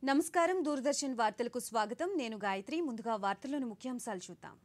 నమస్కారం దూరదర్శన్ వార్తలకు స్వాగతం నేను గాయత్రి ముందుగా వార్తల్లోని ముఖ్యాంశాలు చూద్దాం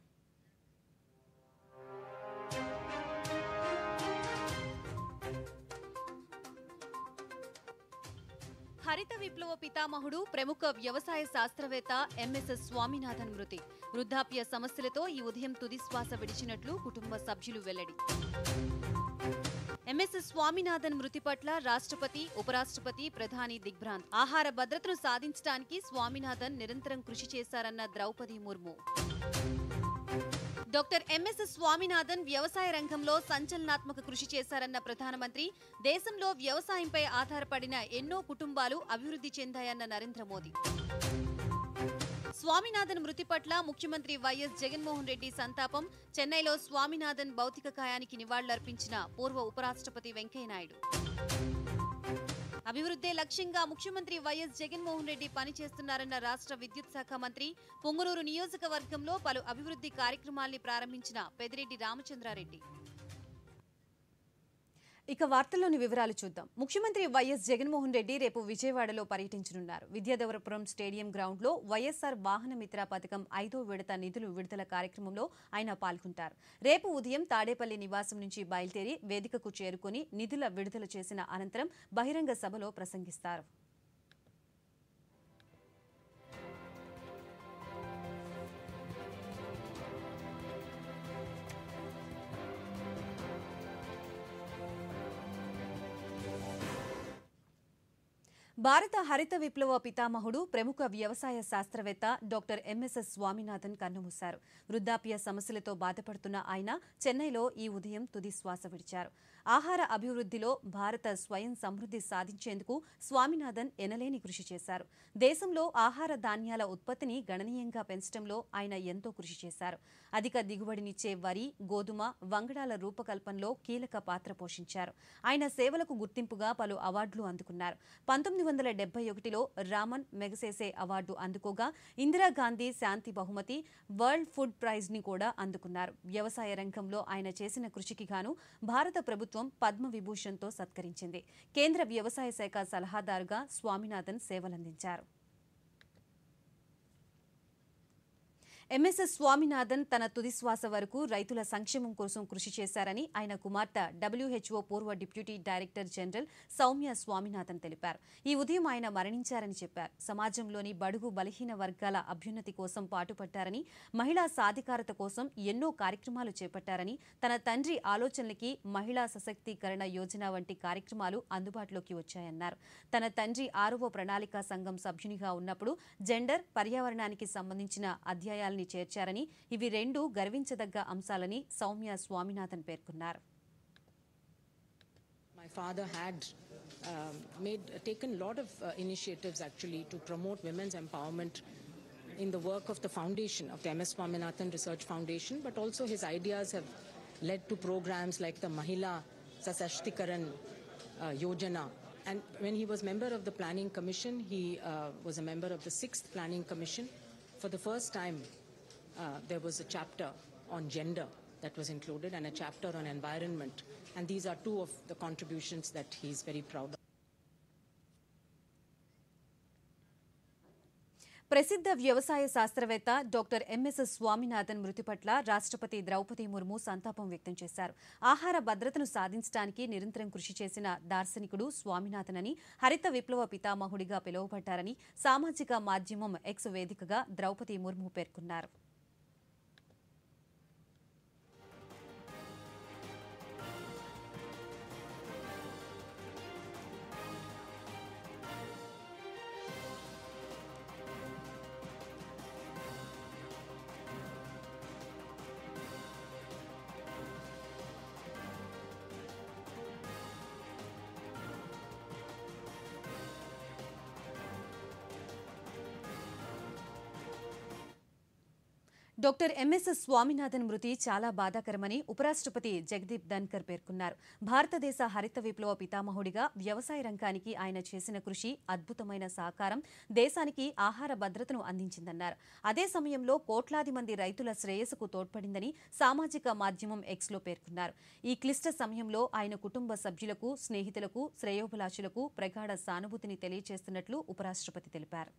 హరిత విప్లవ పితామహుడు ప్రముఖ వ్యవసాయ శాస్త్రవేత్త ఎంఎస్ఎస్ స్వామినాథన్ మృతి వృద్ధాప్య సమస్యలతో ఈ ఉదయం తుది శ్వాస విడిచినట్లు కుటుంబ సభ్యులు వెల్లడి ఎంఎస్ఎస్ స్వామినాథన్ మృతి పట్ల రాష్ట్రపతి ఉపరాష్ట్రపతి ప్రధాని దిగ్భ్రాంత్ ఆహార భద్రతను సాధించడానికి స్వామినాథన్ నిరంతరం కృషి చేశారన్న ద్రౌపది ముర్ము డాక్టర్ ఎంఎస్ఎస్ స్వామినాథన్ వ్యవసాయ రంగంలో సంచలనాత్మక కృషి చేశారన్న ప్రధానమంత్రి దేశంలో వ్యవసాయంపై ఆధారపడిన ఎన్నో కుటుంబాలు అభివృద్ధి చెందాయన్న నరేంద్ర మోదీ స్వామినాథన్ మృతి పట్ల ముఖ్యమంత్రి వైఎస్ జగన్మోహన్ రెడ్డి సంతాపం చెన్నైలో స్వామినాథన్ భౌతిక కాయానికి నివాళులర్పించిన పూర్వ ఉపరాష్ట్రపతి వెంకయ్యనాయుడు అభివృద్ధే లక్ష్యంగా ముఖ్యమంత్రి వైఎస్ జగన్మోహన్ రెడ్డి పనిచేస్తున్నారన్న రాష్ట్ర విద్యుత్ శాఖ మంత్రి పొంగునూరు నియోజకవర్గంలో పలు అభివృద్ధి కార్యక్రమాల్ని ప్రారంభించిన పెద్దిరెడ్డి రామచంద్రారెడ్డి ఇక వార్తల్లోని వివరాలు చూద్దాం ముఖ్యమంత్రి వైఎస్ జగన్మోహన్ రెడ్డి రేపు విజయవాడలో పర్యటించనున్నారు విద్యాదేవరపురం స్టేడియం గ్రౌండ్లో వైఎస్ఆర్ వాహన మిత్ర పథకం 5వ విడత నిధులు విడుదల కార్యక్రమంలో ఆయన పాల్గొంటారు రేపు ఉదయం తాడేపల్లి నివాసం నుంచి బయలుదేరి వేదికకు చేరుకుని నిధుల విడుదల చేసిన అనంతరం బహిరంగ సభలో ప్రసంగిస్తారు భారత హరిత విప్లవ పితామహుడు ప్రముఖ వ్యవసాయ శాస్త్రవేత్త డాక్టర్ ఎంఎస్ఎస్ స్వామినాథన్ కన్నుమూశారు వృద్ధాప్య సమస్యలతో బాధపడుతున్న ఆయన చెన్నైలో ఈ ఉదయం తుది శ్వాస విడిచారు ఆహార అభివృద్ధిలో భారత స్వయం సమృద్ధి సాధించేందుకు స్వామినాథన్ ఎనలేని కృషి చేశారు దేశంలో ఆహార ధాన్యాల ఉత్పత్తిని గణనీయంగా పెంచడంలో ఆయన ఎంతో కృషి చేశారు అధిక దిగుబడినిచ్చే వరి గోధుమ వంగడాల రూపకల్పనలో కీలక పాత్ర పోషించారు ఆయన సేవలకు గుర్తింపుగా పలు అవార్డులు అందుకున్నారు 1971లో రామన్ మెగసెసే అవార్డు అందుకోగా ఇందిరాగాంధీ శాంతి బహుమతి వరల్డ్ ఫుడ్ ప్రైజ్ ని కూడా అందుకున్నారు వ్యవసాయ రంగంలో ఆయన చేసిన కృషికి గాను భారత ప్రభుత్వం పద్మ విభూషణ్తో సత్కరించింది కేంద్ర వ్యవసాయ శాఖ సలహాదారుగా స్వామినాథన్ సేవలందించారు ఎంఎస్ఎస్ స్వామినాథన్ తన తుదిశ్వాస వరకు రైతుల సంక్షేమం కోసం కృషి చేశారని ఆయన కుమార్తె డబ్ల్యూహెచ్ఓ పూర్వ deputy director general Soumya Swaminathan తెలిపారు ఈ ఉదయం ఆయన మరణించారని చెప్పారు సమాజంలోని బడుగు బలహీన వర్గాల అభ్యున్నతి కోసం పాటుపడ్డారని మహిళా సాధికారత కోసం ఎన్నో కార్యక్రమాలు చేపట్టారని తన తండ్రి ఆలోచనలకి మహిళా సశక్తీకరణ యోజన వంటి కార్యక్రమాలు అందుబాటులోకి వచ్చాయన్నారు తన తండ్రి 6వ ప్రణాళికా సంఘం సభ్యునిగా ఉన్నప్పుడు జెండర్ పర్యావరణానికి సంబంధించిన అధ్యాయాలను చేర్చారని ఇవి రెండు గర్వించదగ్గ అంశాలని సౌమ్య స్వామినాథన్ పేర్కొన్నారు My father had taken a lot of initiatives actually to promote women's empowerment in the work of the foundation of the MS Swaminathan Research Foundation, but also his ideas have led to programs like the Mahila Sashashtikaran Yojana. And when he was member of the Planning Commission, he was a member of the 6th Planning Commission. For the first time, there was a chapter on gender that was included and a chapter on environment. And these are two of the contributions that he's very proud of. ప్రసిద్ధ వ్యవసాయ శాస్త్రవేత్త doctor MSS Swaminathan మృతి పట్ల రాష్ట్రపతి ద్రౌపది ముర్ము సంతాపం వ్యక్తం చేశారు ఆహార భద్రతను సాధించడానికి నిరంతరం కృషి చేసిన దార్శనికుడు స్వామినాథన్ అని హరిత విప్లవ పితామహుడిగా పిలువబడ్డారని సామాజిక మాధ్యమం ఎక్స్ వేదికగా ద్రౌపది ముర్ము పేర్కొన్నారు డాక్టర్ ఎంఎస్ఎస్ స్వామినాథన్ మృతి చాలా బాధాకరమని ఉపరాష్ట్రపతి జగదీప్ ధన్కర్ పేర్కొన్నారు. భారతదేశ హరిత విప్లవ పితామహుడిగా వ్యవసాయ రంగానికి ఆయన చేసిన కృషి అద్భుతమైన సహకారం దేశానికి ఆహార భద్రతను అందించిందన్నారు. అదే సమయంలో కోట్లాది మంది రైతుల శ్రేయస్సుకు తోడ్పడిందని సామాజిక మాధ్యమం ఎక్స్లో పేర్కొన్నారు. ఈ క్లిష్ట సమయంలో ఆయన కుటుంబ సభ్యులకు, స్నేహితులకు, శ్రేయోభిలాషులకు ప్రగాఢ సానుభూతిని తెలియజేస్తున్నట్లు ఉపరాష్ట్రపతి తెలిపారు.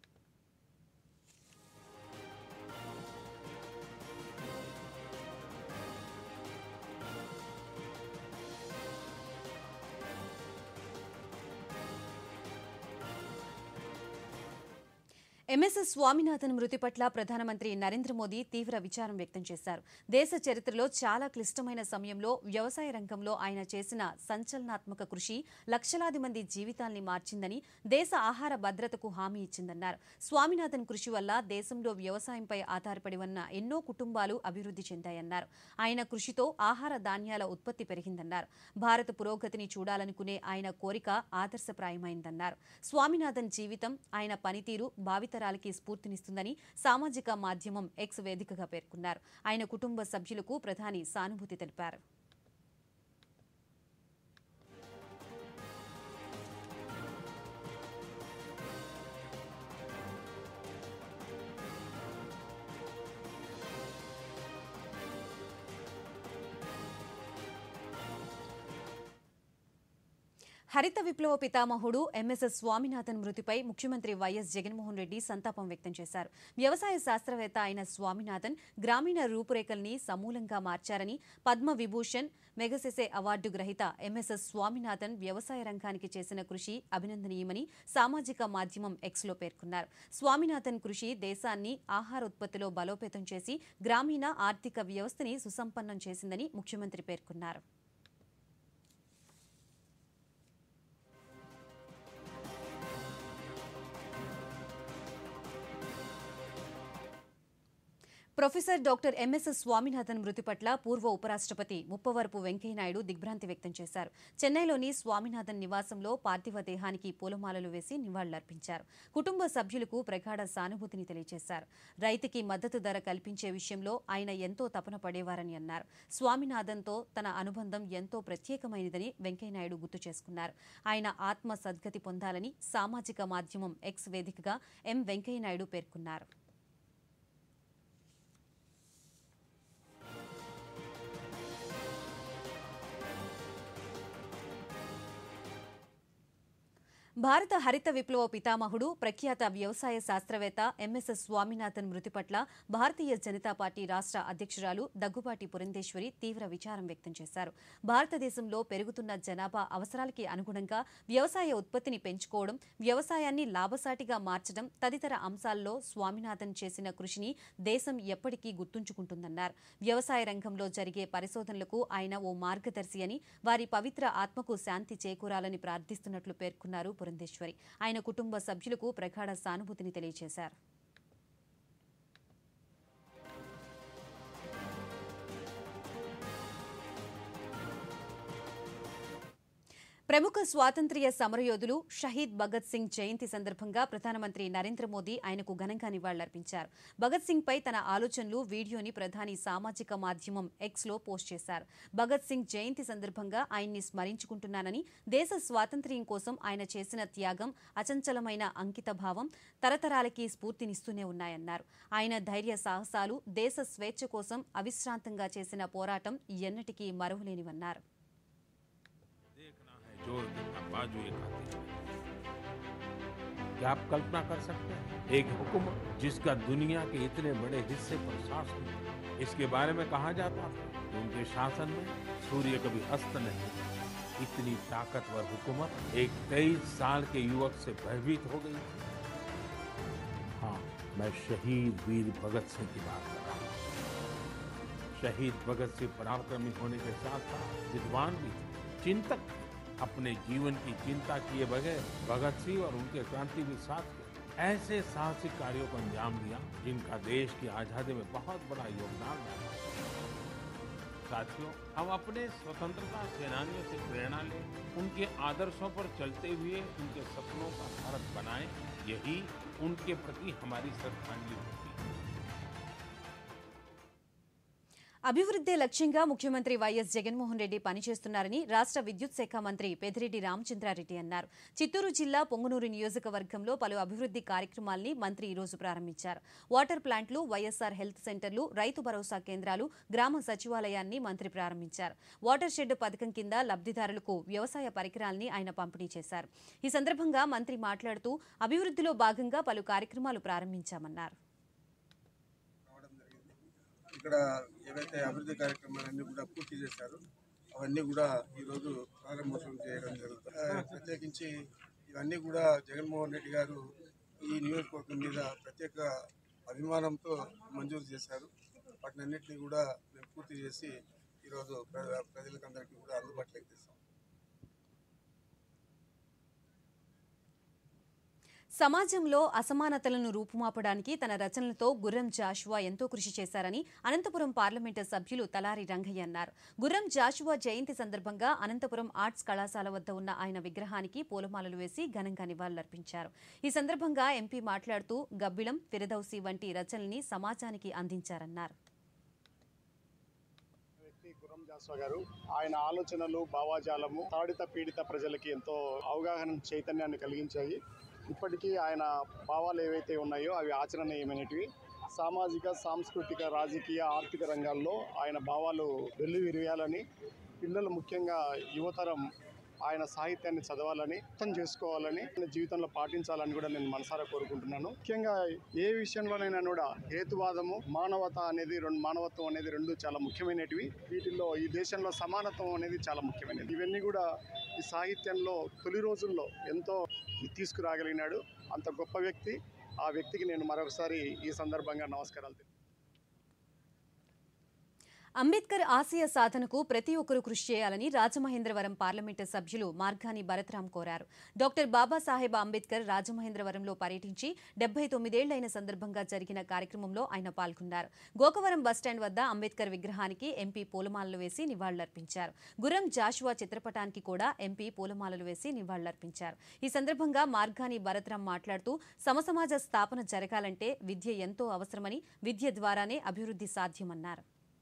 ఎంఎస్ఎస్ స్వామినాథన్ మృతి పట్ల ప్రధానమంత్రి నరేంద్ర మోదీ తీవ్ర విచారం వ్యక్తం చేశారు. దేశ చరిత్రలో చాలా క్లిష్టమైన సమయంలో వ్యవసాయ రంగంలో ఆయన చేసిన సంచలనాత్మక కృషి లక్షలాది మంది జీవితాల్ని మార్చిందని, దేశ ఆహార భద్రతకు హామీ ఇచ్చిందన్నారు. స్వామినాథన్ కృషి వల్ల దేశంలో వ్యవసాయంపై ఆధారపడి ఉన్న ఎన్నో కుటుంబాలు అభివృద్ధి చెందాయన్నారు. ఆయన కృషితో ఆహార ధాన్యాల ఉత్పత్తి పెరిగిందన్నారు. భారత పురోగతిని చూడాలనుకునే ఆయన కోరిక ఆదర్శప్రాయమైందన్నారు. స్వామినాథన్ జీవితం, ఆయన పనితీరు భావితరాలకి స్ఫూర్తినిస్తుందని సామాజిక మాధ్యమం ఎక్స్ వేదికగా పేర్కొన్నారు. ఆయన కుటుంబ సభ్యులకు ప్రధాని సానుభూతి తెలిపారు. హరిత విప్లవ పితామహుడు ఎంఎస్ఎస్ స్వామినాథన్ మృతిపై ముఖ్యమంత్రి వైఎస్ జగన్మోహన్ రెడ్డి సంతాపం వ్యక్తం చేశారు. వ్యవసాయ శాస్త్రవేత్త అయిన స్వామినాథన్ గ్రామీణ రూపురేఖల్ని సమూలంగా మార్చారని, పద్మ విభూషణ్, మెగసెసే అవార్డు గ్రహీత ఎంఎస్ఎస్ స్వామినాథన్ వ్యవసాయ రంగానికి చేసిన కృషి అభినందనీయమని సామాజిక మాధ్యమం ఎక్స్లో పేర్కొన్నారు. స్వామినాథన్ కృషి దేశాన్ని ఆహార ఉత్పత్తిలో బలోపేతం చేసి గ్రామీణ ఆర్థిక వ్యవస్థని సుసంపన్నం చేసిందని ముఖ్యమంత్రి పేర్కొన్నారు. ప్రొఫెసర్ డాక్టర్ ఎంఎస్ఎస్ స్వామినాథన్ మృతి పట్ల పూర్వ ఉపరాష్ట్రపతి ముప్పవరపు వెంకయ్యనాయుడు దిగ్భ్రాంతి వ్యక్తం చేశారు. చెన్నైలోని స్వామినాథన్ నివాసంలో పార్థివ దేహానికి పూలమాలలు వేసి నివాళులర్పించారు. కుటుంబ సభ్యులకు ప్రగాఢ సానుభూతిని తెలియజేశారు. రైతుకి మద్దతు ధర కల్పించే విషయంలో ఆయన ఎంతో తపన పడేవారని అన్నారు. స్వామినాథన్తో తన అనుబంధం ఎంతో ప్రత్యేకమైనదని వెంకయ్యనాయుడు గుర్తు చేసుకున్నారు. ఆయన ఆత్మ సద్గతి పొందాలని సామాజిక మాధ్యమం ఎక్స్ వేదికగా ఎం వెంకయ్యనాయుడు పేర్కొన్నారు. భారత హరిత విప్లవ పితామహుడు, ప్రఖ్యాత వ్యవసాయ శాస్త్రవేత్త ఎంఎస్ఎస్ స్వామినాథన్ మృతి పట్ల భారతీయ జనతా పార్టీ రాష్ట్ర అధ్యక్షురాలు దగ్గుబాటి పురంధేశ్వరి తీవ్ర విచారం వ్యక్తం చేశారు. భారతదేశంలో పెరుగుతున్న జనాభా అవసరాలకి అనుగుణంగా వ్యవసాయ ఉత్పత్తిని పెంచుకోవడం, వ్యవసాయాన్ని లాభసాటిగా మార్చడం తదితర అంశాల్లో స్వామినాథన్ చేసిన కృషిని దేశం ఎప్పటికీ గుర్తుంచుకుంటుందన్నారు. వ్యవసాయ రంగంలో జరిగే పరిశోధనలకు ఆయన ఓ మార్గదర్శి అని, వారి పవిత్ర ఆత్మకు శాంతి చేకూరాలని ప్రార్థిస్తున్నట్లు పేర్కొన్నారు పురంధేశ్వరి. ఆయన కుటుంబ సభ్యులకు ప్రగాఢ సానుభూతిని తెలియజేశారు. ప్రముఖ స్వాతంత్ర్య సమరయోధులు షహీద్ భగత్ సింగ్ జయంతి సందర్భంగా ప్రధానమంత్రి నరేంద్ర మోదీ ఆయనకు ఘనంగా నివాళులర్పించారు. భగత్ సింగ్ పై తన ఆలోచనలు, వీడియోని ప్రధాని సామాజిక మాధ్యమం ఎక్స్లో పోస్ట్ చేశారు. భగత్ సింగ్ జయంతి సందర్భంగా ఆయన్ని స్మరించుకుంటున్నానని, దేశ స్వాతంత్ర్యం కోసం ఆయన చేసిన త్యాగం, అచంచలమైన అంకిత భావం తరతరాలకి స్ఫూర్తినిస్తూనే ఉన్నాయన్నారు. ఆయన ధైర్య సాహసాలు, దేశ స్వేచ్ఛ కోసం అవిశ్రాంతంగా చేసిన పోరాటం ఎన్నటికీ మరువలేనివన్నారు. जोर देना बाजू एक आती है। क्या आप कल्पना कर सकते हैं एक हुकूमत जिसका दुनिया के इतने बड़े हिस्से पर शासन है? इसके बारे में कहा जाता था कि उनके शासन में सूर्य कभी अस्त नहीं। इतनी ताकतवर हुकूमत एक 23 साल के युवक से भयभीत हो गई। हाँ, मैं शहीद वीर भगत सिंह की बात कर रहा हूँ। शहीद भगत सिंह पराक्रमी होने के साथ साथ विद्वान भी थे, चिंतक थे। अपने जीवन की चिंता किए बगैर भगत सिंह और उनके क्रांतिवीर साथियों ऐसे साहसिक कार्यों को अंजाम दिया जिनका देश की आजादी में बहुत बड़ा योगदान रहा। साथियों, हम अपने स्वतंत्रता सेनानियों से प्रेरणा लें, उनके आदर्शों पर चलते हुए उनके सपनों का भारत बनाएं। यही उनके प्रति हमारी श्रद्धांजलि होती है। అభివృద్ధి లక్ష్యంగా ముఖ్యమంత్రి వైఎస్ జగన్మోహన్ రెడ్డి పనిచేస్తున్నారని రాష్ట్ర విద్యుత్ శాఖ మంత్రి పెద్దిరెడ్డి రామచంద్రారెడ్డి అన్నారు. చిత్తూరు జిల్లా పొంగనూరు నియోజకవర్గంలో పలు అభివృద్ధి కార్యక్రమాల్ని మంత్రి ఈ రోజు ప్రారంభించారు. వాటర్ ప్లాంట్లు, వైఎస్ఆర్ హెల్త్ సెంటర్లు, రైతు భరోసా కేంద్రాలు, గ్రామ సచివాలయాన్ని మంత్రి ప్రారంభించారు. వాటర్ షెడ్ పథకం కింద లబ్ధిదారులకు వ్యవసాయ పరికరాల్ని ఆయన పంపిణీ చేశారు. ఈ సందర్భంగా మంత్రి మాట్లాడుతూ అభివృద్ధిలో భాగంగా పలు కార్యక్రమాలు ప్రారంభించామన్నారు. ఇక్కడ ఏవైతే అభివృద్ధి కార్యక్రమాలన్నీ కూడా పూర్తి చేశారో అవన్నీ కూడా ఈరోజు ప్రారంభోత్సవం చేయడం జరుగుతుంది. ప్రత్యేకించి ఇవన్నీ కూడా జగన్మోహన్ రెడ్డి గారు ఈ నియోజకవర్గం మీద ప్రత్యేక అభిమానంతో మంజూరు చేశారు. వాటినన్నింటినీ కూడా మేము పూర్తి చేసి ఈరోజు ప్రజలకందరికీ కూడా అందుబాటులోకి తెస్తాం. సమాజంలో అసమానతలను రూపుమాపడానికి తన రచనలతో గుర్రం జాషువా ఎంతో కృషి చేశారని అనంతపురం పార్లమెంటు సభ్యులు తలారి రంగయ్య అన్నారు. గుర్రం జాషువా జయంతి సందర్భంగా అనంతపురం ఆర్ట్స్ కళాశాల వద్ద ఉన్న ఆయన విగ్రహానికి పూలమాలలు వేసి ఘనంగా నివాళులర్పించారు. ఈ సందర్భంగా ఎంపీ మాట్లాడుతూ గబ్బిళం, ఫిరదౌసి వంటి రచనల్ని సమాజానికి అందించారన్నారు. గుర్రం జాషువా గారు ఆయన ఆలోచనలు, భావాజాలము తాడిత పీడిత ప్రజలకి ఎంతో అవగాహన, చైతన్యాన్ని కలిగించాయి. ఇప్పటికీ ఆయన భావాలు ఏవైతే ఉన్నాయో అవి ఆచరణీయమైనటివి. సామాజిక, సాంస్కృతిక, రాజకీయ, ఆర్థిక రంగాల్లో ఆయన భావాలు వెల్లువిరియాలని, పిల్లలు ముఖ్యంగా యువతరం ఆయన సాహిత్యాన్ని చదవాలని, అర్థం చేసుకోవాలని, జీవితంలో పాటించాలని కూడా నేను మనసారా కోరుకుంటున్నాను. ముఖ్యంగా ఏ విషయంలోనైనా కూడా హేతువాదము, మానవత్వం అనేది రెండు చాలా ముఖ్యమైనటివి. వీటిల్లో ఈ దేశంలో సమానత్వం అనేది చాలా ముఖ్యమైనది. ఇవన్నీ కూడా ఈ సాహిత్యంలో తొలి రోజుల్లో ఎంతో తీసుకురాగలిగినాడు. అంత గొప్ప వ్యక్తి. ఆ వ్యక్తికి నేను మరొకసారి ఈ సందర్భంగా నమస్కారాలు. అంబేద్కర్ ఆశయ సాధనకు ప్రతి ఒక్కరూ కృషి చేయాలని రాజమహేంద్రవరం పార్లమెంటు సభ్యులు మార్గాని భరత్రాం కోరారు. డాక్టర్ బాబాసాహెబ్ అంబేద్కర్ రాజమహేంద్రవరంలో పర్యటించి 79 ఏళ్లైన సందర్భంగా జరిగిన కార్యక్రమంలో ఆయన పాల్గొన్నారు. గోకవరం బస్టాండ్ వద్ద అంబేద్కర్ విగ్రహానికి ఎంపీ పూలమాలలు వేసి నివాళులర్పించారు. గుర్రం జాషువా చిత్రపటానికి కూడా ఎంపీ పూలమాలలు వేసి నివాళులర్పించారు. ఈ సందర్భంగా మార్గాని భరత్రాం మాట్లాడుతూ సమసమాజ స్థాపన జరగాలంటే విద్య ఎంతో అవసరమని, విద్య ద్వారానే అభివృద్ధి సాధ్యమన్నారు.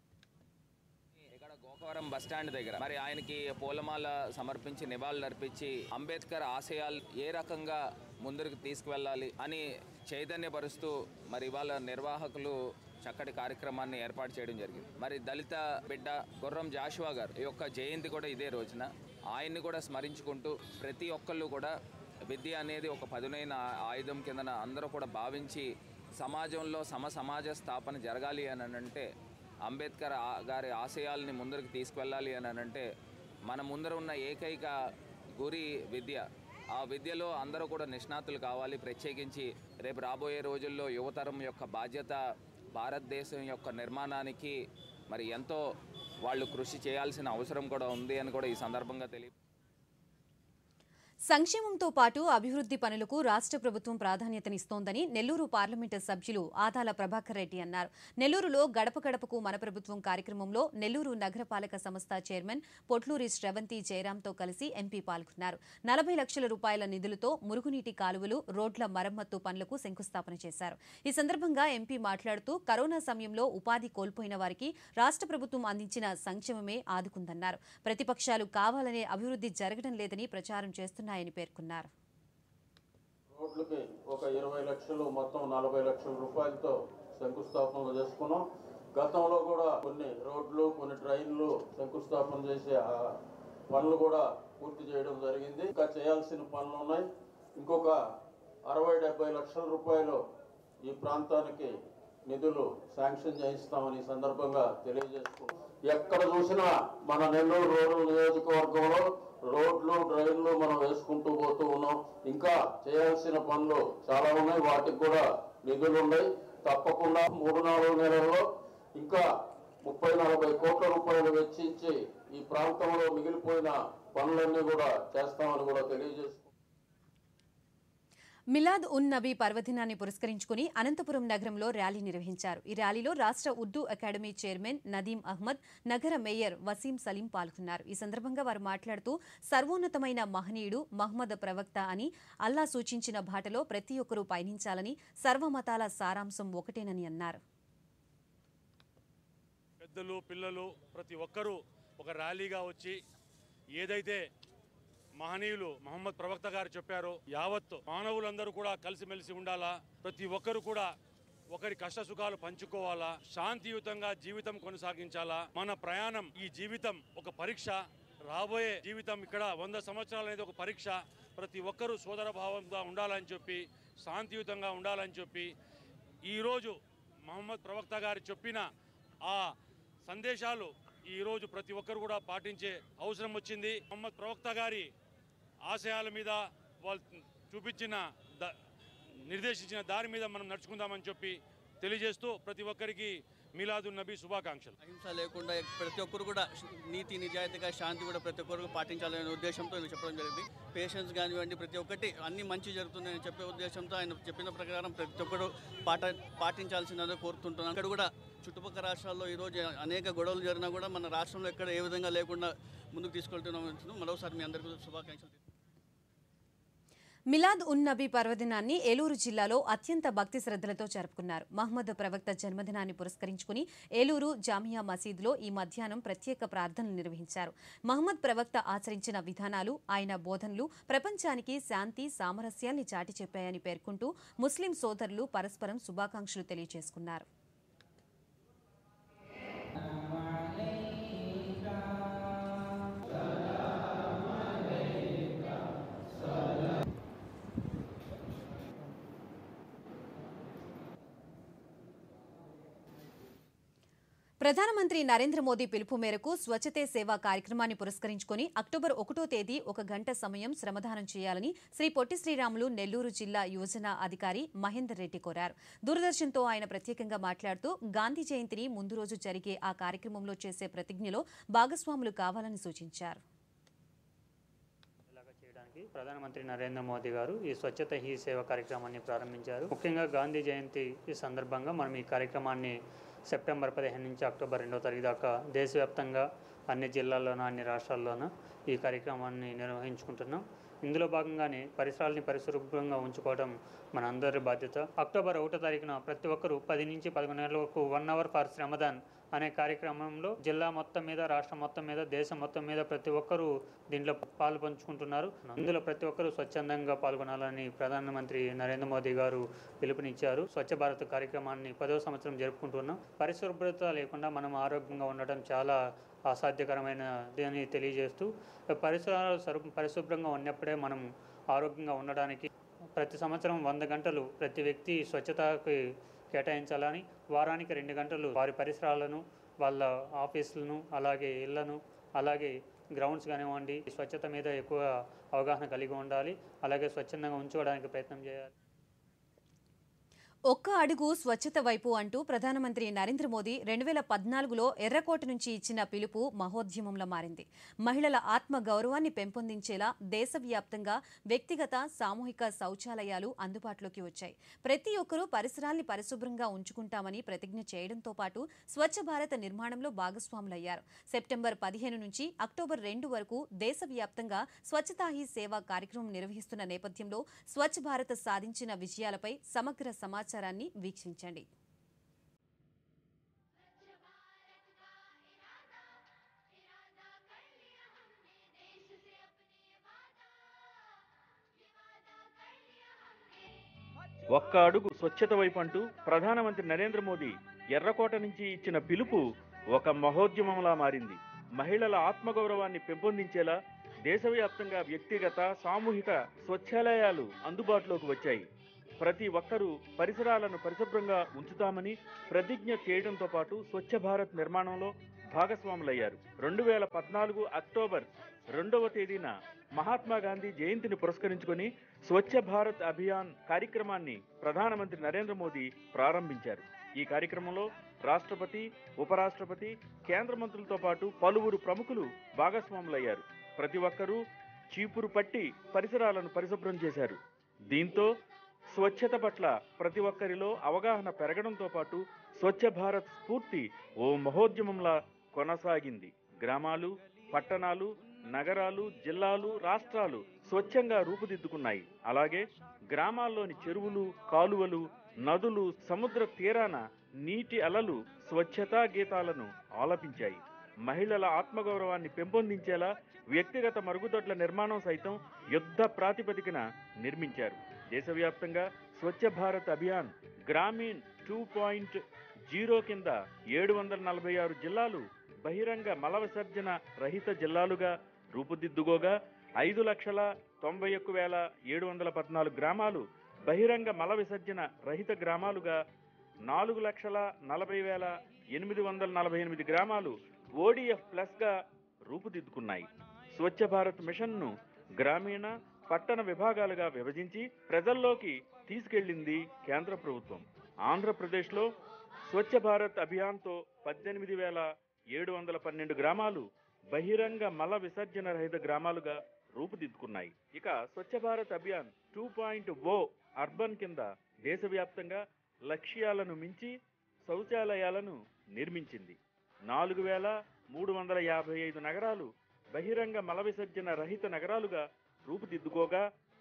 గోకవరం బస్టాండ్ దగ్గర మరి ఆయనకి పూలమాల సమర్పించి నివాళులు అర్పించి అంబేద్కర్ ఆశయాలు ఏ రకంగా ముందుకు తీసుకువెళ్ళాలి అని చైతన్యపరుస్తూ మరి ఇవాళ నిర్వాహకులు చక్కటి కార్యక్రమాన్ని ఏర్పాటు చేయడం జరిగింది. మరి దళిత బిడ్డ గుర్రం జాషువా గారు యొక్క జయంతి కూడా ఇదే రోజున. ఆయన్ని కూడా స్మరించుకుంటూ ప్రతి ఒక్కళ్ళు కూడా విద్య అనేది ఒక పదునైన ఆయుధం కిందన అందరూ కూడా భావించి సమాజంలో సమాజ స్థాపన జరగాలి అని అంటే, అంబేద్కర్ గారి ఆశయాల్ని ముందరికి తీసుకువెళ్ళాలి అని అంటే మన ముందర ఉన్న ఏకైక గురి విద్య. ఆ విద్యలో అందరూ కూడా నిష్ణాతులు కావాలి. ప్రత్యేకించి రేపు రాబోయే రోజుల్లో యువతరం యొక్క బాధ్యత భారతదేశం యొక్క నిర్మాణానికి మరి ఎంతో వాళ్ళు కృషి చేయాల్సిన అవసరం కూడా ఉంది అని కూడా ఈ సందర్భంగా సంక్షేమంతో పాటు అభివృద్ధి పనులకు రాష్ట్ర ప్రభుత్వం ప్రాధాన్యతనిస్తోందని నెల్లూరు పార్లమెంటు సభ్యులు ఆదాల ప్రభాకర్ రెడ్డి అన్నారు. నెల్లూరులో గడప గడపకు మన ప్రభుత్వం కార్యక్రమంలో నెల్లూరు నగరపాలక సంస్థ చైర్మన్ పొట్లూరి శ్రవంతి జయరాంతో కలిసి ఎంపీ పాల్గొన్నారు. 40 లక్షల రూపాయల నిధులతో మురుగునీటి కాలువలు, రోడ్ల మరమ్మత్తు పనులకు శంకుస్థాపన చేశారు. ఈ సందర్భంగా ఎంపీ మాట్లాడుతూ కరోనా సమయంలో ఉపాధి కోల్పోయిన వారికి రాష్ట్ర ప్రభుత్వం అందించిన సంక్షేమమే ఆదుకుందన్నారు. ప్రతిపక్షాలు కావాలనే అభివృద్ధి జరగడం లేదని ప్రచారం చేస్తున్నారు పేర్కొన్నారు. రోడ్లకి ఒక 20 లక్షలు, మొత్తం 40 లక్షల రూపాయలతో శంకుస్థాపనలు చేసుకున్నాం. గతంలో కూడా కొన్ని రోడ్లు, కొన్ని ట్రైన్లు శంకుస్థాపన చేసే పనులు కూడా పూర్తి చేయడం జరిగింది. ఇంకా చేయాల్సిన పనులు ఉన్నాయి. ఇంకొక 60-70 లక్షల రూపాయలు ఈ ప్రాంతానికి నిధులు శాంక్షన్ చేయిస్తామని ఈ సందర్భంగా తెలియజేసుకున్నాం. ఎక్కడ చూసినా మన నెల్లూరు రూరల్ నియోజకవర్గంలో రోడ్లు, డ్రైన్లు మనం వేసుకుంటూ పోతూ ఉన్నాం. ఇంకా చేయాల్సిన పనులు చాలా ఉన్నాయి. వాటికి కూడా నిధులు ఉన్నాయి. తప్పకుండా 3-4 నెలల్లో ఇంకా 30-40 కోట్ల రూపాయలు వెచ్చించి ఈ ప్రాంతంలో మిగిలిపోయిన పనులన్నీ కూడా చేస్తామని కూడా తెలియజేస్తున్నాం. మిలాద్ ఉన్ నబీ పర్వదినాన్ని పురస్కరించుకుని అనంతపురం నగరంలో ర్యాలీ నిర్వహించారు. ఈ ర్యాలీలో రాష్ట్ర ఉర్దూ అకాడమీ చైర్మన్ నదీం అహ్మద్, నగర మేయర్ వసీం సలీం పాల్గొన్నారు. ఈ సందర్భంగా వారు మాట్లాడుతూ సర్వోన్నతమైన మహనీయుడు మహ్మద్ ప్రవక్త అని, అల్లా సూచించిన బాటలో ప్రతి ఒక్కరూ పయనించాలని, సర్వమతాల సారాంశం ఒకటేనని అన్నారు. పెద్దలు పిల్లలు ప్రతి ఒక్కరూ ఒక ర్యాలీగా వచ్చి ఏదైతే మహనీయులు మహమ్మద్ ప్రవక్త గారు చెప్పారో యావత్ మానవులందరూ కూడా కలిసిమెలిసి ఉండాలా, ప్రతి ఒక్కరు కూడా ఒకరి కష్ట సుఖాలు పంచుకోవాలా, శాంతియుతంగా జీవితం కొనసాగించాలా. మన ప్రయాణం ఈ జీవితం ఒక పరీక్ష, రాబోయే జీవితం ఇక్కడ 100 సంవత్సరాలు అనేది ఒక పరీక్ష. ప్రతి ఒక్కరూ సోదర భావంగా ఉండాలని చెప్పి, శాంతియుతంగా ఉండాలని చెప్పి ఈరోజు మహమ్మద్ ప్రవక్త గారు చెప్పిన ఆ సందేశాలు ఈరోజు ప్రతి ఒక్కరు కూడా పాటించే అవసరం వచ్చింది. మహమ్మద్ ప్రవక్త గారి ఆశయాల మీద వాళ్ళు చూపించిన నిర్దేశించిన దారి మీద మనం నడుచుకుందామని చెప్పి తెలియజేస్తూ ప్రతి ఒక్కరికి మీలాదున్ నబీ శుభాకాంక్షలు. అహింస లేకుండా ప్రతి ఒక్కరు కూడా నీతి నిజాయితీగా శాంతి కూడా ప్రతి ఒక్కరు పాటించాలనే ఉద్దేశంతో ఇది చెప్పడం జరిగింది. పేషెన్స్ కానివ్వండి ప్రతి ఒక్కటి అన్ని మంచి జరుగుతుందని చెప్పే ఉద్దేశంతో ఆయన చెప్పిన ప్రకారం ప్రతి ఒక్కరు పాటించాల్సిందని కోరుతుంటున్నాను. అక్కడ కూడా చుట్టుపక్కల రాష్ట్రాల్లో ఈరోజు అనేక గొడవలు జరిగినా కూడా మన రాష్ట్రంలో ఎక్కడ ఏ విధంగా లేకుండా ముందుకు తీసుకెళ్తున్నాం. మరోసారి మీ అందరికీ శుభాకాంక్షలు. మిలాద్ ఉన్ నబీ పర్వదినాన్ని ఏలూరు జిల్లాలో అత్యంత భక్తి శ్రద్ధలతో జరుపుకున్నారు. మహమ్మద్ ప్రవక్త జన్మదినాన్ని పురస్కరించుకుని ఏలూరు జామియా మసీదులో ఈ మధ్యాహ్నం ప్రత్యేక ప్రార్థనలు నిర్వహించారు. మహమ్మద్ ప్రవక్త ఆచరించిన విధానాలు, ఆయన బోధనలు ప్రపంచానికి శాంతి సామరస్యాన్ని చాటి చెప్పాయని పేర్కొంటూ ముస్లిం సోదరులు పరస్పరం శుభాకాంక్షలు తెలియజేసుకున్నారు. ప్రధానమంత్రి నరేంద్ర మోదీ పిలుపు మేరకు స్వచ్ఛతే సేవా కార్యక్రమాన్ని పురస్కరించుకుని అక్టోబర్ 1వ తేదీ 1 గంట సమయం శ్రమదానం చేయాలని శ్రీ పొట్టి శ్రీరాములు నెల్లూరు జిల్లా యువజన అధికారి మహేందర్ రెడ్డి కోరారు. దూరదర్శన్తో ఆయన ప్రత్యేకంగా మాట్లాడుతూ గాంధీ జయంతిని ముందు రోజు జరిగే ఆ కార్యక్రమంలో చేసే ప్రతిజ్ఞలో భాగస్వాములు కావాలని సూచించారు. ప్రధానమంత్రి నరేంద్ర మోదీ గారు ఈ స్వచ్ఛత హీ సేవ కార్యక్రమాన్ని ప్రారంభించారు. ముఖ్యంగా గాంధీ జయంతి ఈ సందర్భంగా మనం ఈ కార్యక్రమాన్ని సెప్టెంబర్ 15 నుంచి అక్టోబర్ 2వ తారీఖు దాకా దేశవ్యాప్తంగా అన్ని జిల్లాల్లోనూ అన్ని రాష్ట్రాల్లోనూ ఈ కార్యక్రమాన్ని నిర్వహించుకుంటున్నాం. ఇందులో భాగంగానే పరిసరాలని పరిశుభ్రంగా ఉంచుకోవడం మన అందరి బాధ్యత. అక్టోబర్ 1వ తారీఖున ప్రతి ఒక్కరూ 10 నుంచి 11 గంటల వరకు 1 అవర్ ఫర్ శ్రమదాన్ అనే కార్యక్రమంలో జిల్లా మొత్తం మీద, రాష్ట్రం మొత్తం మీద, దేశం మొత్తం మీద ప్రతి ఒక్కరూ దీంట్లో పాలు పంచుకుంటున్నారు. ఇందులో ప్రతి ఒక్కరూ స్వచ్ఛందంగా పాల్గొనాలని ప్రధానమంత్రి నరేంద్ర మోదీ గారు పిలుపునిచ్చారు. స్వచ్ఛ భారత్ కార్యక్రమాన్ని 10వ సంవత్సరం జరుపుకుంటున్నాం. పరిశుభ్రత లేకుండా మనం ఆరోగ్యంగా ఉండటం చాలా అసాధ్యకరమైనది అని తెలియజేస్తూ పరిశుభ్రంగా ఉన్నప్పుడే మనం ఆరోగ్యంగా ఉండడానికి ప్రతి సంవత్సరం 100 గంటలు ప్రతి వ్యక్తి స్వచ్ఛతకి కేటాయించాలని, వారానికి 2 గంటలు వారి పరిసరాలను, వాళ్ళ ఆఫీసులను, అలాగే ఇళ్లను, అలాగే గ్రౌండ్స్ కానివ్వండి స్వచ్ఛత మీద ఎక్కువ అవగాహన కలిగి ఉండాలి. అలాగే స్వచ్ఛందంగా ఉంచుకోవడానికి ప్రయత్నం చేయాలి. ఒక్క అడుగు స్వచ్ఛత వైపు అంటూ ప్రధానమంత్రి నరేంద్ర మోదీ 2014లో ఎర్రకోట నుంచి ఇచ్చిన పిలుపు మహోద్యమంలో మారింది. మహిళల ఆత్మ గౌరవాన్ని పెంపొందించేలా దేశవ్యాప్తంగా వ్యక్తిగత, సామూహిక శౌచాలయాలు అందుబాటులోకి వచ్చాయి. ప్రతి ఒక్కరూ పరిసరాల్ని పరిశుభ్రంగా ఉంచుకుంటామని ప్రతిజ్ఞ చేయడంతో పాటు స్వచ్ఛ భారత్ నిర్మాణంలో భాగస్వాములయ్యారు. సెప్టెంబర్ 15 నుంచి అక్టోబర్ 2 వరకు దేశవ్యాప్తంగా స్వచ్ఛతా హీ సేవా కార్యక్రమం నిర్వహిస్తున్న నేపథ్యంలో స్వచ్ఛ భారత్ సాధించిన విజయాలపై సమగ్ర సమాచారాన్ని వీక్షించండి. ఒక్క అడుగు స్వచ్ఛత వైపు అంటూ ప్రధానమంత్రి నరేంద్ర మోదీ ఎర్రకోట నుంచి ఇచ్చిన పిలుపు ఒక మహోద్యమంలా మారింది. మహిళల ఆత్మగౌరవాన్ని పెంపొందించేలా దేశవ్యాప్తంగా వ్యక్తిగత, సామూహిక స్వచ్ఛాలయాలు అందుబాటులోకి వచ్చాయి. ప్రతి ఒక్కరూ పరిసరాలను పరిశుభ్రంగా ఉంచుతామని ప్రతిజ్ఞ చేయడంతో పాటు స్వచ్ఛ భారత్ నిర్మాణంలో భాగస్వాములయ్యారు. 2014 అక్టోబర్ 2వ తేదీన మహాత్మా గాంధీ జయంతిని పురస్కరించుకొని స్వచ్ఛ భారత్ అభియాన్ కార్యక్రమాన్ని ప్రధానమంత్రి నరేంద్ర మోదీ ప్రారంభించారు. ఈ కార్యక్రమంలో రాష్ట్రపతి, ఉపరాష్ట్రపతి, కేంద్ర మంత్రులతో పాటు పలువురు ప్రముఖులు భాగస్వాములయ్యారు. ప్రతి ఒక్కరూ చీపురు పట్టి పరిసరాలను పరిశుభ్రం చేశారు. దీంతో స్వచ్ఛత పట్ల ప్రతి ఒక్కరిలో అవగాహన పెరగడంతో పాటు స్వచ్ఛ భారత్ స్ఫూర్తి ఓ మహోద్యమంలా కొనసాగింది. గ్రామాలు, పట్టణాలు, నగరాలు, జిల్లాలు, రాష్ట్రాలు స్వచ్ఛంగా రూపుదిద్దుకున్నాయి. అలాగే గ్రామాల్లోని చెరువులు, కాలువలు, నదులు, సముద్ర తీరాన నీటి అలలు స్వచ్ఛతా గీతాలను ఆలపించాయి. మహిళల ఆత్మగౌరవాన్ని పెంపొందించేలా వ్యక్తిగత మరుగుదొడ్ల నిర్మాణం సైతం యుద్ధ ప్రాతిపదికన నిర్మించారు. దేశవ్యాప్తంగా స్వచ్ఛ భారత్ అభియాన్ గ్రామీణ్ 2.0 కింద 746 జిల్లాలు బహిరంగ మల విసర్జన రహిత జిల్లాలుగా రూపుదిద్దుకోగా 5,91,714 గ్రామాలు బహిరంగ మల విసర్జన రహిత గ్రామాలుగా 4,40,848 గ్రామాలు ఓడిఎఫ్ ప్లస్గా రూపుదిద్దుకున్నాయి. స్వచ్ఛ భారత్ మిషన్ను గ్రామీణ పట్టణ విభాగాలుగా విభజించి ప్రజల్లోకి తీసుకెళ్లింది కేంద్ర ప్రభుత్వం. ఆంధ్రప్రదేశ్లో స్వచ్ఛ భారత్ అభియాన్తో 18,712 గ్రామాలు బహిరంగ మల విసర్జన రహిత గ్రామాలుగా రూపుదిద్దుకున్నాయి. ఇక స్వచ్ఛ భారత్ అభియాన్ 2.0 అర్బన్ కింద దేశవ్యాప్తంగా లక్ష్యాలను మించి శౌచాలయాలను నిర్మించింది. 4,355 నగరాలు బహిరంగ మల విసర్జన రహిత నగరాలుగా రూపుదిద్దుకోగా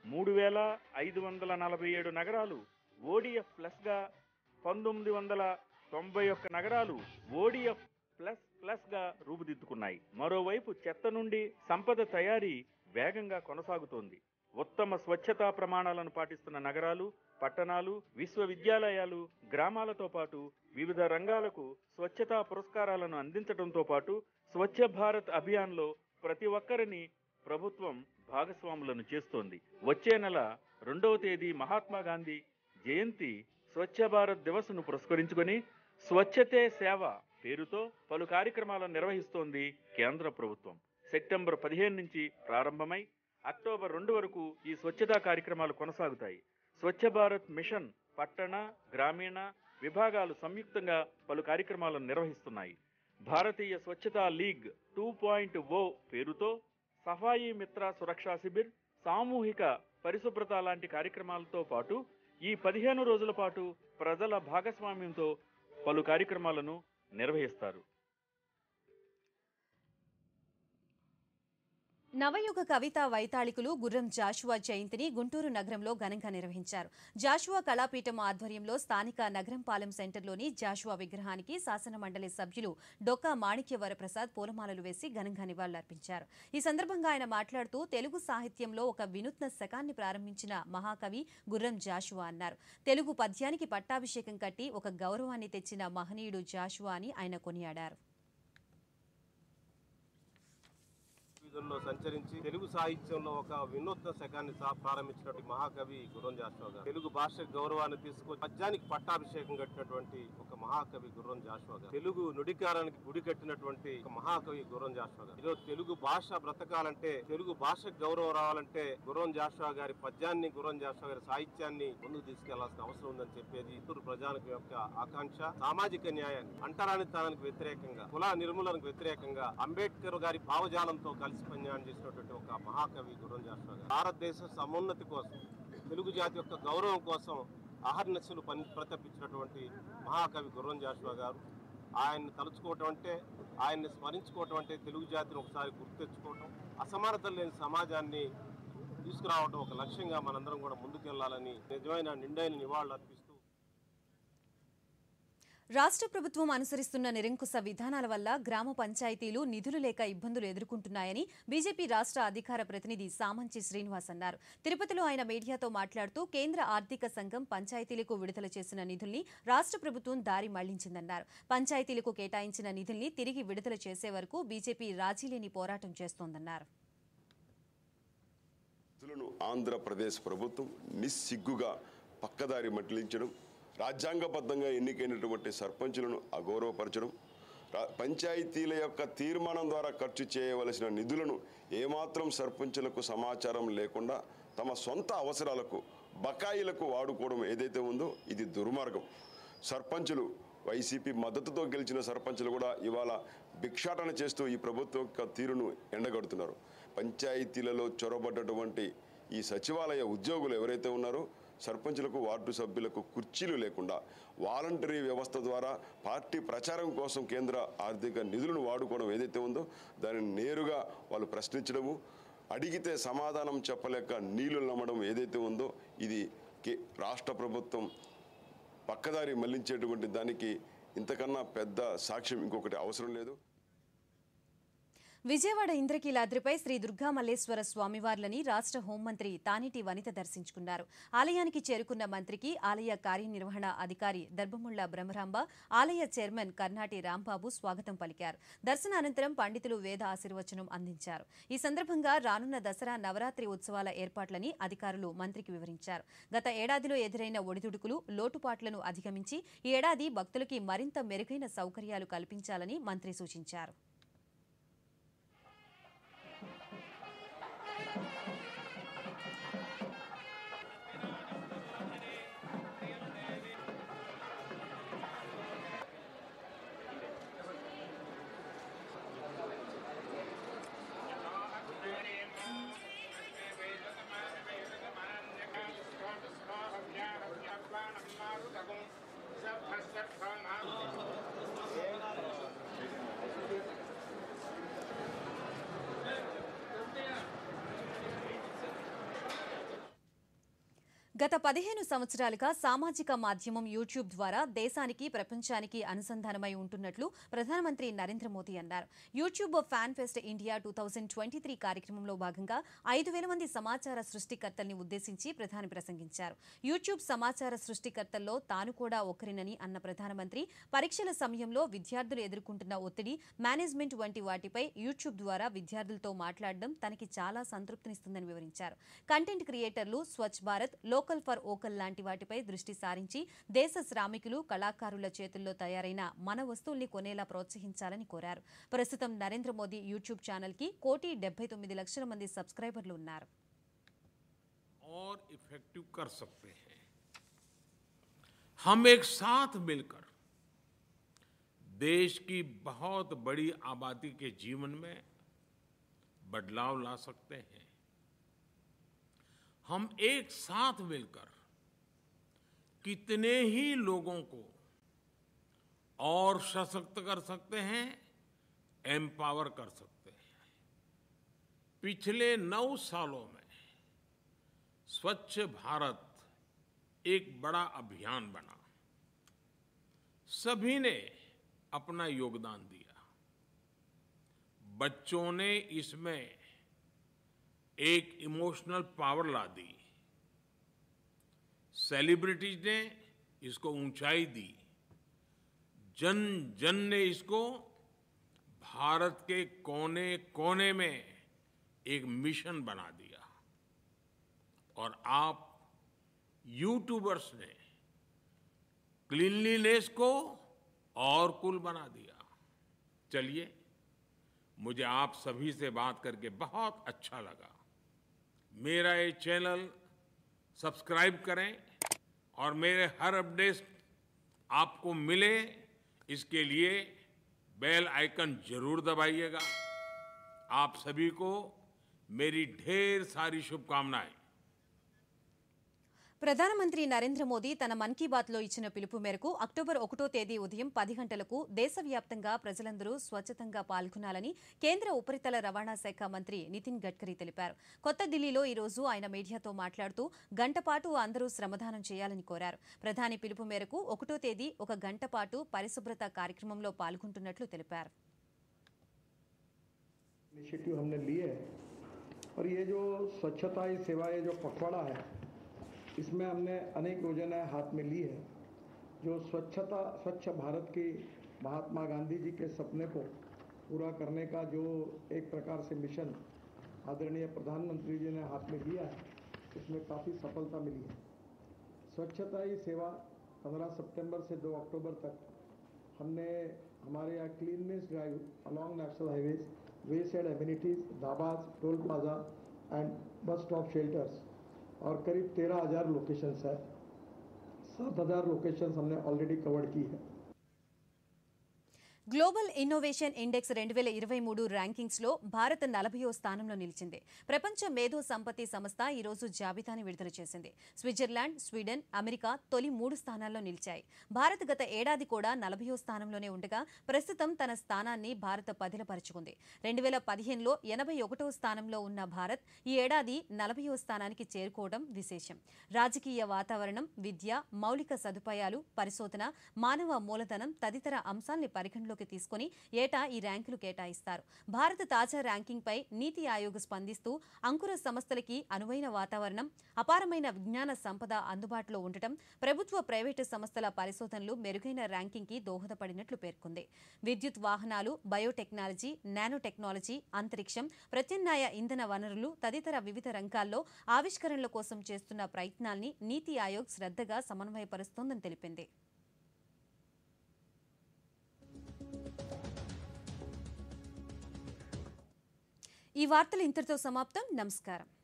3,547 నగరాలు ఓడిఎఫ్ ప్లస్గా, 1,991 నగరాలు ఓడిఎఫ్ ప్లస్గా రూపుదిద్దుకున్నాయి. మరోవైపు చెత్త నుండి సంపద తయారీ వేగంగా కొనసాగుతోంది. ఉత్తమ స్వచ్ఛతా ప్రమాణాలను పాటిస్తున్న నగరాలు, పట్టణాలు, విశ్వవిద్యాలయాలు, గ్రామాలతో పాటు వివిధ రంగాలకు స్వచ్ఛతా పురస్కారాలను అందించడంతో పాటు స్వచ్ఛ భారత్ అభియాన్లో ప్రతి ఒక్కరిని ప్రభుత్వం భాగస్వాములను చేస్తోంది. వచ్చే నెల 2వ తేదీ మహాత్మా గాంధీ జయంతి స్వచ్ఛ భారత్ దివస్ను పురస్కరించుకొని స్వచ్ఛతే సేవ పేరుతో పలు కార్యక్రమాలను నిర్వహిస్తోంది కేంద్ర ప్రభుత్వం. సెప్టెంబర్ 15 నుంచి ప్రారంభమై అక్టోబర్ 2 వరకు ఈ స్వచ్ఛతా కార్యక్రమాలు కొనసాగుతాయి. స్వచ్ఛ భారత్ మిషన్ పట్టణ, గ్రామీణ విభాగాలు సంయుక్తంగా పలు కార్యక్రమాలను నిర్వహిస్తున్నాయి. భారతీయ స్వచ్ఛతా లీగ్ 2.0 పేరుతో సఫాయి మిత్ర సురక్షా శిబిర్, సామూహిక పరిశుభ్రత లాంటి కార్యక్రమాలతో పాటు ఈ 15 రోజుల పాటు ప్రజల భాగస్వామ్యంతో పలు కార్యక్రమాలను నిర్వహిస్తారు. నవయుగ కవితా వైతాళికులు గుర్రం జాషువా జయంతిని గుంటూరు నగరంలో ఘనంగా నిర్వహించారు. జాషువా కళాపీఠం ఆధ్వర్యంలో స్థానిక నగరంపాలెం సెంటర్లోని జాషువా విగ్రహానికి శాసన మండలి సభ్యులు డొక్కా మాణిక్య వరప్రసాద్ పూలమాలలు వేసి ఘనంగా నివాళులర్పించారు. ఈ సందర్భంగా ఆయన మాట్లాడుతూ తెలుగు సాహిత్యంలో ఒక వినూత్న శకాన్ని ప్రారంభించిన మహాకవి గుర్రం జాషువా అన్నారు. తెలుగు పద్యానికి పట్టాభిషేకం కట్టి ఒక గౌరవాన్ని తెచ్చిన మహనీయుడు జాషువా అని ఆయన కొనియాడారు. సంచరించి తెలుగు సాహిత్యంలో ఒక వినూత్న శకాన్ని ప్రారంభించినటువంటి మహాకవి గుర్రం జాషువా గారు. తెలుగు భాష గౌరవాన్ని తీసుకొచ్చి పద్యానికి పట్టాభిషేకం కట్టినటువంటి ఒక మహాకవి గుర్రం జాషువా గారు. తెలుగు నుడికారానికి గుడి కట్టినటువంటి ఒక మహాకవి గుర్రం జాషువా గారు. ఈరోజు తెలుగు భాష బ్రతకాలంటే, తెలుగు భాషకు గౌరవం రావాలంటే గుర్రం జాషువా గారి పద్యాన్ని, గుర్రం జాషువా గారి సాహిత్యాన్ని ముందుకు తీసుకెళ్లాల్సిన అవసరం ఉందని చెప్పేది ఇతరు ప్రజానికి యొక్క ఆకాంక్ష. సామాజిక న్యాయాన్ని, అంటరానితనానికి వ్యతిరేకంగా, కుల నిర్మూలనకు వ్యతిరేకంగా అంబేద్కర్ గారి భావజాలంతో కలిసి పనిచేయాలని చేసినటువంటి ఒక మహాకవి గుర్రం జాషువా గారు. భారతదేశ సమున్నతి కోసం, తెలుగు జాతి యొక్క గౌరవం కోసం అహర్నిశలు ప్రతపించినటువంటి మహాకవి గుర్రం జాషువా గారు. ఆయన్ని తలుచుకోవటం అంటే, ఆయన్ని స్మరించుకోవటం అంటే తెలుగు జాతిని ఒకసారి గుర్తు తెచ్చుకోవటం, అసమానతలు లేని సమాజాన్ని తీసుకురావటం ఒక లక్ష్యంగా మనందరం కూడా ముందుకెళ్లాలని నిజమైన నిండైన నివాళులు అర్పిస్తూ, రాష్ట్ర ప్రభుత్వం అనుసరిస్తున్న నిరంకుశ విధానాల వల్ల గ్రామ పంచాయతీలు నిధులు లేక ఇబ్బందులు ఎదుర్కొంటున్నాయని బీజేపీ రాష్ట్ర అధికార ప్రతినిధి సామంచి శ్రీనివాస్ అన్నారు. తిరుపతిలో ఆయన మీడియాతో మాట్లాడుతూ కేంద్ర ఆర్థిక సంఘం పంచాయతీలకు విడుదల చేసిన నిధుల్ని రాష్ట్ర ప్రభుత్వం దారి మళ్లించిందన్నారు. పంచాయతీలకు కేటాయించిన నిధుల్ని తిరిగి విడుదల చేసే వరకు బీజేపీ రాజీలేని పోరాటం చేస్తోందన్నారు. ఆంధ్రప్రదేశ్ ప్రభుత్వం నిస్సిగ్గుగా పక్కదారి మళ్లించడం, రాజ్యాంగబద్ధంగా ఎన్నికైనటువంటి సర్పంచులను అగౌరవపరచడం, పంచాయతీల యొక్క తీర్మానం ద్వారా ఖర్చు చేయవలసిన నిధులను ఏమాత్రం సర్పంచులకు సమాచారం లేకుండా తమ సొంత అవసరాలకు, బకాయిలకు వాడుకోవడం ఏదైతే ఉందో ఇది దుర్మార్గం. సర్పంచులు, వైసీపీ మద్దతుతో గెలిచిన సర్పంచులు కూడా ఇవాళ భిక్షాటన చేస్తూ ఈ ప్రభుత్వం యొక్క తీరును ఎండగడుతున్నారు. పంచాయతీలలో చొరబడ్డటువంటి ఈ సచివాలయ ఉద్యోగులు ఎవరైతే ఉన్నారో సర్పంచులకు, వార్డు సభ్యులకు కుర్చీలు లేకుండా వాలంటరీ వ్యవస్థ ద్వారా పార్టీ ప్రచారం కోసం కేంద్ర ఆర్థిక నిధులను వాడుకోవడం ఏదైతే ఉందో దానిని నేరుగా వాళ్ళు ప్రశ్నించడము, అడిగితే సమాధానం చెప్పలేక నీళ్లు నమ్మడం ఏదైతే ఉందో ఇది రాష్ట్ర ప్రభుత్వం పక్కదారి మళ్లించేటువంటి దానికి ఇంతకన్నా పెద్ద సాక్ష్యం ఇంకొకటి అవసరం లేదు. విజయవాడ ఇంద్రకీలాద్రిపై శ్రీ దుర్గా మల్లేశ్వర స్వామివార్లని రాష్ట్ర హోంమంత్రి తానేటి వనిత దర్శించుకున్నారు. ఆలయానికి చేరుకున్న మంత్రికి ఆలయ కార్యనిర్వహణ అధికారి దర్భముళ్ల బ్రహ్మరాంబ, ఆలయ చైర్మన్ కర్నాటి రాంబాబు స్వాగతం పలికారు. దర్శనానంతరం పండితులు వేద ఆశీర్వచనం అందించారు. ఈ సందర్భంగా రానున్న దసరా నవరాత్రి ఉత్సవాల ఏర్పాట్లని అధికారులు మంత్రికి వివరించారు. గత ఏడాదిలో ఎదురైన ఒడిదుడుకులు, లోటుపాట్లను అధిగమించి ఈ ఏడాది భక్తులకి మరింత మెరుగైన సౌకర్యాలు కల్పించాలని మంత్రి సూచించారు. గత 15 సంవత్సరాలుగా సామాజిక మాధ్యమం యూట్యూబ్ ద్వారా దేశానికి, ప్రపంచానికి అనుసంధానమై ఉంటున్నట్లు ప్రధానమంత్రి నరేంద్ర మోదీ అన్నారు. యూట్యూబ్ ఫ్యాన్ ఫెస్ట్ ఇండియా 2023 కార్యక్రమంలో భాగంగా 5,000 మంది సమాచార సృష్టికర్తల్ని ఉద్దేశించి ప్రధాని ప్రసంగించారు. యూట్యూబ్ సమాచార సృష్టికర్తల్లో తాను కూడా ఒకరినని అన్న ప్రధానమంత్రి పరీక్షల సమయంలో విద్యార్థులు ఎదుర్కొంటున్న ఒత్తిడి, మేనేజ్మెంట్ వంటి వాటిపై యూట్యూబ్ ద్వారా విద్యార్థులతో మాట్లాడడం తనకి చాలా సంతృప్తినిస్తుందని వివరించారు. కంటెంట్ క్రియేటర్లు Swachh Bharat, local for vocal లాంటి వాటిపై దృష్టి సారించి దేశ శ్రామికులు, కళాకారుల చేతుల్లో తయారైన మన వస్తువుల్ని కొనేలా ప్రోత్సహించాలని కోరారు. ప్రస్తుతం నరేంద్ర మోదీ యూట్యూబ్ ఛానల్ కి 1,79,00,000 మంది సబ్స్క్రైబర్లు ఉన్నారు. और इफेक्टिव कर सकते हैं हम एक साथ मिलकर देश की बहुत बड़ी आबादी के जीवन में बदलाव ला सकते हैं. हम एक साथ मिलकर कितने ही लोगों को और सशक्त कर सकते हैं, एम्पावर कर सकते हैं. पिछले 9 सालों में स्वच्छ भारत एक बड़ा अभियान बना. सभी ने अपना योगदान दिया. बच्चों ने इसमें एक इमोशनल पावर ला दी. सेलिब्रिटीज ने इसको ऊंचाई दी. जन जन ने इसको भारत के कोने कोने में एक मिशन बना दिया. और आप यूट्यूबर्स ने क्लीनलीनेस को और कूल बना दिया. चलिए, मुझे आप सभी से बात करके बहुत अच्छा लगा. मेरा ये चैनल सब्सक्राइब करें और मेरे हर अपडेट आपको मिले, इसके लिए बेल आइकन जरूर दबाइएगा. आप सभी को मेरी ढेर सारी शुभकामनाएं. ప్రధానమంత్రి నరేంద్ర మోదీ తన మన్ కీ బాత్ లో ఇచ్చిన పిలుపు మేరకు అక్టోబర్ 1వ తేదీ ఉదయం 10 గంటలకు దేశవ్యాప్తంగా ప్రజలందరూ స్వచ్ఛతంగా పాల్గొనాలని కేంద్ర ఉపరితల రవాణా శాఖ మంత్రి నితిన్ గడ్కరీ తెలిపారు. కొత్త ఢిల్లీలో ఈ రోజు ఆయన మీడియాతో మాట్లాడుతూ గంట పాటు అందరూ శ్రమదానం చేయాలని కోరారు. ప్రధాని పిలుపు మేరకు 1వ తేదీ 1 గంట పాటు పరిశుభ్రత కార్యక్రమంలో పాల్గొంటున్నట్లు తెలిపారు. इनिशिएटिव हमने लिए और ये जो स्वच्छता ही सेवा ये जो पखवाड़ा है, इसमें हमने अनेक योजनाएं हाथ में ली है. जो स्वच्छ भारत की महात्मा गांधी जी के सपने को पूरा करने का जो एक प्रकार से मिशन आदरणीय प्रधानमंत्री जी ने हाथ में लिया है, इसमें काफ़ी सफलता मिली है. स्वच्छता ही सेवा 15 सितंबर से 2 अक्टूबर तक हमने हमारे यहाँ cleanness drive along national highways, wayside amenities, dhabas, toll plaza and bus stop shelters और करीब 13,000 लोकेशंस है. 7,000 लोकेशंस हमने ऑलरेडी कवर की है. గ్లోబల్ ఇన్నోవేషన్ ఇండెక్స్ 2023 ర్యాంకింగ్స్లో భారత్ 40వ స్థానంలో నిలిచింది. ప్రపంచ మేధో సంపత్తి సంస్థ ఈరోజు జాబితాని విడుదల చేసింది. స్విట్జర్లాండ్, స్వీడన్, అమెరికా తొలి 3 స్థానాల్లో నిలిచాయి. భారత్ గత ఏడాది కూడా 40వ స్థానంలోనే ఉండగా ప్రస్తుతం తన స్థానాన్ని భారత్ పదిలపరుచుకుంది. 2015లో 81వ స్థానంలో ఉన్న భారత్ ఈ ఏడాది 40వ స్థానానికి చేరుకోవడం విశేషం. రాజకీయ వాతావరణం, విద్య, మౌలిక సదుపాయాలు, పరిశోధన, మానవ మూలధనం తదితర అంశాల్ని పరిగణలోకి తీసుకుని ఏటా ఈ ర్యాంకులు కేటాయిస్తారు. భారత తాజా ర్యాంకింగ్ పై నీతి ఆయోగ్ స్పందిస్తూ అంకుర సంస్థలకి అనువైన వాతావరణం, అపారమైన విజ్ఞాన సంపద అందుబాటులో ఉండటం, ప్రభుత్వ ప్రైవేటు సంస్థల పరిశోధనలు మెరుగైన ర్యాంకింగ్ కి దోహదపడినట్లు పేర్కొంది. విద్యుత్ వాహనాలు, బయోటెక్నాలజీ, నానో టెక్నాలజీ, అంతరిక్షం, ప్రత్యామ్నాయ ఇంధన వనరులు తదితర వివిధ రంగాల్లో ఆవిష్కరణల కోసం చేస్తున్న ప్రయత్నాల్ని నీతి ఆయోగ్ శ్రద్ధగా సమన్వయపరుస్తోందని తెలిపింది. ఈ వార్తలు ఇంతటితో సమాప్తం. నమస్కారం.